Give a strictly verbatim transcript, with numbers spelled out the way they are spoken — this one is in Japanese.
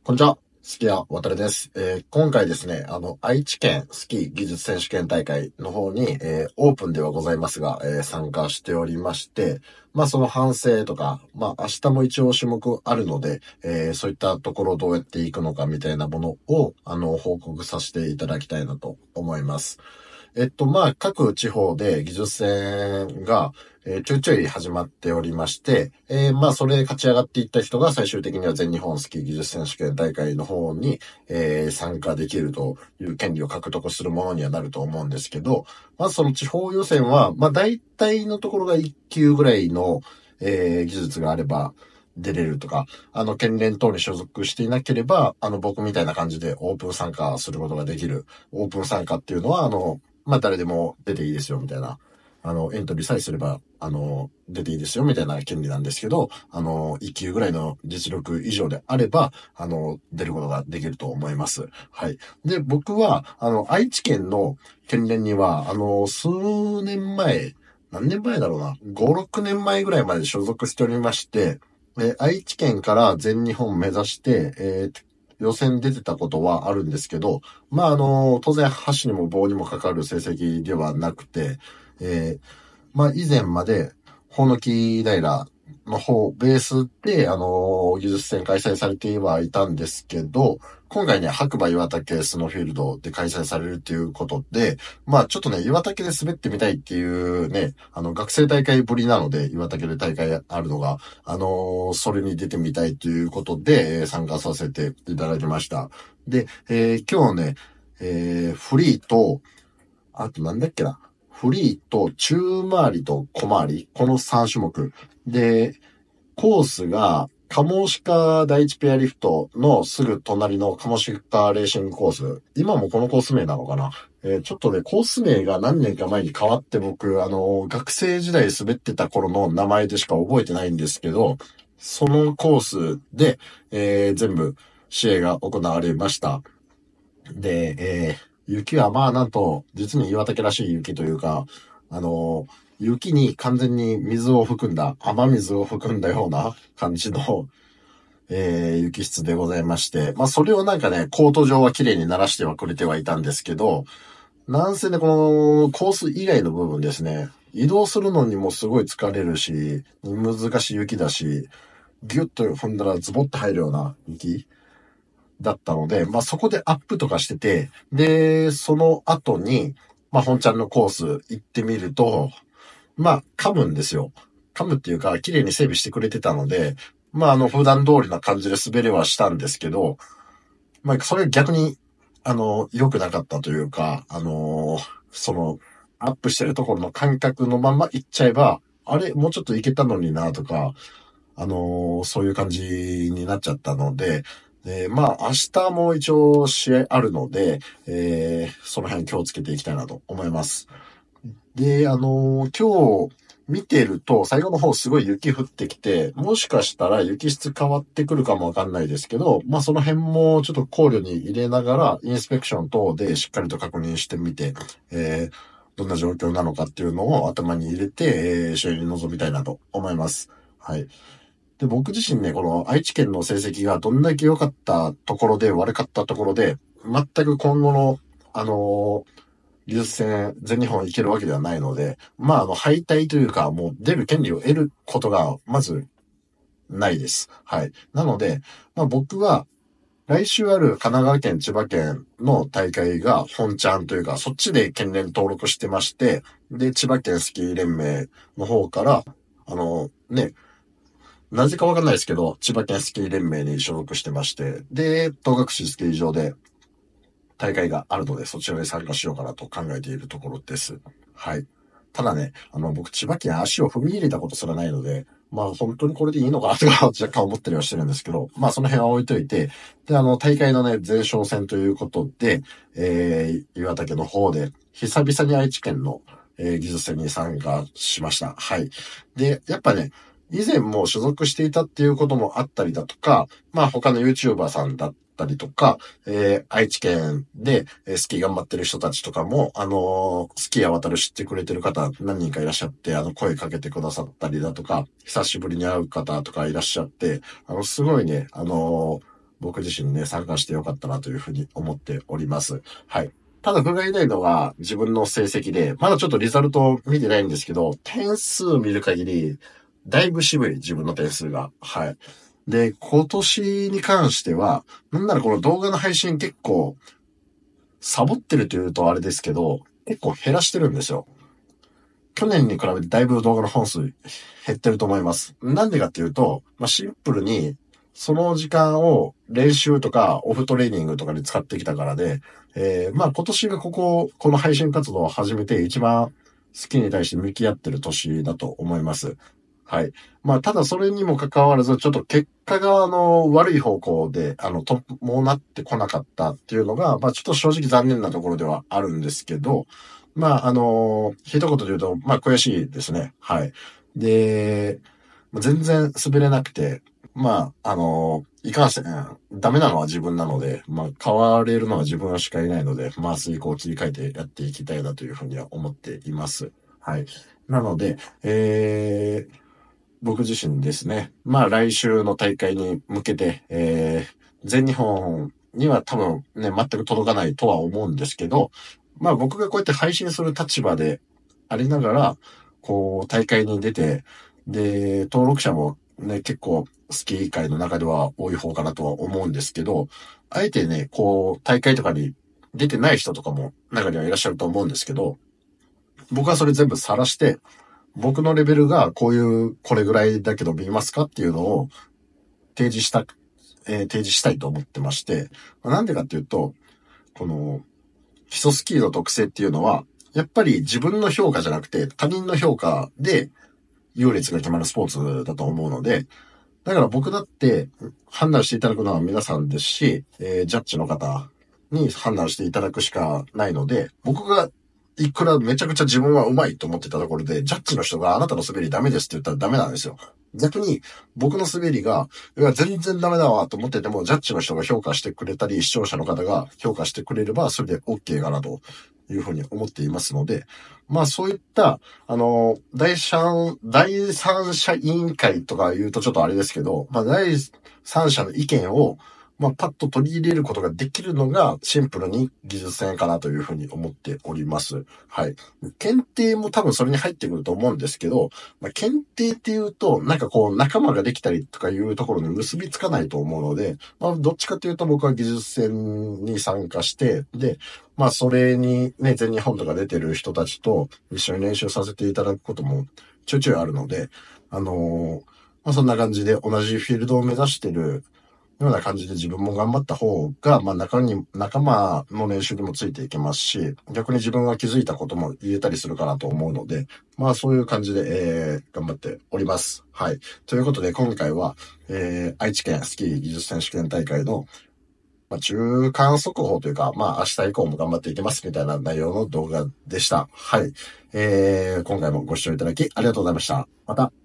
こんにちは。スキヤ渡です、えー。今回ですね、あの、愛知県スキー技術選手権大会の方に、えー、オープンではございますが、えー、参加しておりまして、まあその反省とか、まあ明日も一応種目あるので、えー、そういったところをどうやっていくのかみたいなものを、あの、報告させていただきたいなと思います。えっと、まあ、各地方で技術戦が、えーちょいちょい始まっておりまして、えーまあ、それ勝ち上がっていった人が最終的には全日本スキー技術選手権大会の方に、えー参加できるという権利を獲得するものにはなると思うんですけど、まずその地方予選は、まあ、大体のところがいっ級ぐらいの、えー技術があれば、出れるとか、あの、県連等に所属していなければ、あの、僕みたいな感じでオープン参加することができる。オープン参加っていうのは、あの、まあ、誰でも出ていいですよ、みたいな。あの、エントリーさえすれば、あの、出ていいですよ、みたいな権利なんですけど、あの、いっ級ぐらいの実力以上であれば、あの、出ることができると思います。はい。で、僕は、あの、愛知県の県連には、あの、数年前、何年前だろうな、ご、ろくねんまえぐらいまで所属しておりまして、えー愛知県から全日本目指して、えー予選出てたことはあるんですけど、まあ、あの、当然、箸にも棒にもかかる成績ではなくて、えーまあ、以前まで、ほのき平の方、ベースで、あの、技術戦開催されてはいたんですけど、今回ね、白馬岩岳スノーフィールドで開催されるっていうことで、まあちょっとね、岩岳で滑ってみたいっていうね、あの、学生大会ぶりなので、岩岳で大会あるのが、あの、それに出てみたいということで、えー参加させていただきました。で、えー今日ね、えーフリーと、あとなんだっけな。フリーと中回りと小回り。このさん種目。で、コースが、カモシカ第一ペアリフトのすぐ隣のカモシカレーシングコース。今もこのコース名なのかな、えーちょっとね、コース名が何年か前に変わって僕、あの、学生時代滑ってた頃の名前でしか覚えてないんですけど、そのコースで、えー全部試合が行われました。で、えー雪はまあなんと、実に岩手らしい雪というか、あのー雪に完全に水を含んだ、雨水を含んだような感じの、えー雪質でございまして、まあそれをなんかね、コート上は綺麗に鳴らしてはくれてはいたんですけど、なんせね、このコース以外の部分ですね、移動するのにもすごい疲れるし、難しい雪だし、ギュッと踏んだらズボッと入るような雪だったので、まあそこでアップとかしてて、で、その後に、まあ本ちゃんのコース行ってみると、まあ噛むんですよ。噛むっていうか、綺麗に整備してくれてたので、まああの普段通りな感じで滑れはしたんですけど、まあそれ逆に、あの、良くなかったというか、あの、その、アップしてるところの感覚のまま行っちゃえば、あれ、もうちょっといけたのになとか、あのーそういう感じになっちゃったので、で、まあ、明日も一応試合あるので、えー、その辺気をつけていきたいなと思います。で、あのー今日見てると、最後の方すごい雪降ってきて、もしかしたら雪質変わってくるかもわかんないですけど、まあその辺もちょっと考慮に入れながら、インスペクション等でしっかりと確認してみて、えー、どんな状況なのかっていうのを頭に入れて、えー、試合に臨みたいなと思います。はい。で、僕自身ね、この愛知県の成績がどんだけ良かったところで悪かったところで、全く今後の、あのー技術戦、全日本行けるわけではないので、まあ、あの、敗退というか、もう出る権利を得ることが、まず、ないです。はい。なので、まあ僕は、来週ある神奈川県、千葉県の大会が本ちゃんというか、そっちで県連登録してまして、で、千葉県スキー連盟の方から、あの、ね、なぜかわかんないですけど、千葉県スキー連盟に所属してまして、で、東岳市スキー場で大会があるので、そちらに参加しようかなと考えているところです。はい。ただね、あの、僕、千葉県足を踏み入れたことすらないので、まあ、本当にこれでいいのかなとか若干思ったりはしてるんですけど、まあ、その辺は置いといて、で、あの、大会のね、前哨戦ということで、えー、岩手の方で、久々に愛知県の、えー、技術戦に参加しました。はい。で、やっぱね、以前も所属していたっていうこともあったりだとか、まあ他の YouTuber さんだったりとか、えー、愛知県でえースキー頑張ってる人たちとかも、あのースキーや渡る知ってくれてる方何人かいらっしゃって、あの、声かけてくださったりだとか、久しぶりに会う方とかいらっしゃって、あの、すごいね、あのー僕自身ね、参加してよかったなというふうに思っております。はい。ただ、不甲斐ないのは自分の成績で、まだちょっとリザルト見てないんですけど、点数見る限り、だいぶ渋い、自分の点数が。はい。で、今年に関しては、なんならこの動画の配信結構、サボってるというとあれですけど、結構減らしてるんですよ。去年に比べてだいぶ動画の本数減ってると思います。なんでかっていうと、まあ、シンプルに、その時間を練習とかオフトレーニングとかに使ってきたからで、えー、まあ今年がここ、この配信活動を始めて一番好きに対して向き合ってる年だと思います。はい。まあただそれにもかかわらず、ちょっと結果があの悪い方向で、あの、と、もうなってこなかったっていうのが、まあちょっと正直残念なところではあるんですけど、まああの、一言で言うと、まあ悔しいですね。はい。で、全然滑れなくて、まあ、あの、いかんせん、ダメなのは自分なので、まあ、変われるのは自分しかいないので、まあ、水行を切り替えてやっていきたいなというふうには思っています。はい。なので、えー、僕自身ですね、まあ、来週の大会に向けて、えー、全日本には多分ね、全く届かないとは思うんですけど、まあ、僕がこうやって配信する立場でありながら、こう、大会に出て、で、登録者もね、結構スキー界の中では多い方かなとは思うんですけど、あえてね、こう、大会とかに出てない人とかも中にはいらっしゃると思うんですけど、僕はそれ全部晒して、僕のレベルがこういう、これぐらいだけど見ますかっていうのを提示した、えー提示したいと思ってまして、なんでかっていうと、この、基礎スキーの特性っていうのは、やっぱり自分の評価じゃなくて他人の評価で優劣が決まるスポーツだと思うので、だから僕だって判断していただくのは皆さんですし、えー、ジャッジの方に判断していただくしかないので、僕がいくらめちゃくちゃ自分は上手いと思ってたところで、ジャッジの人があなたの滑りダメですって言ったらダメなんですよ。逆に僕の滑りが、いや全然ダメだわと思ってても、ジャッジの人が評価してくれたり、視聴者の方が評価してくれれば、それで OK かなというふうに思っていますので、まあそういった、あの、第三、第三者委員会とか言うとちょっとあれですけど、まあ第三者の意見を、まあパッと取り入れることができるのがシンプルに技術戦かなというふうに思っております。はい。検定も多分それに入ってくると思うんですけど、まあ検定っていうと、なんかこう仲間ができたりとかいうところに結びつかないと思うので、まあどっちかというと僕は技術戦に参加して、で、まあそれにね、全日本とか出てる人たちと一緒に練習させていただくこともちょいちょいあるので、あのーまあそんな感じで同じフィールドを目指してるような感じで自分も頑張った方が、まあ中に、仲間の練習にもついていけますし、逆に自分が気づいたことも言えたりするかなと思うので、まあそういう感じで、えー、頑張っております。はい。ということで今回は、えー、愛知県スキー技術選手権大会のまあ、中間速報というか、まあ、明日以降も頑張っていきますみたいな内容の動画でした。はい。えー、今回もご視聴いただきありがとうございました。また。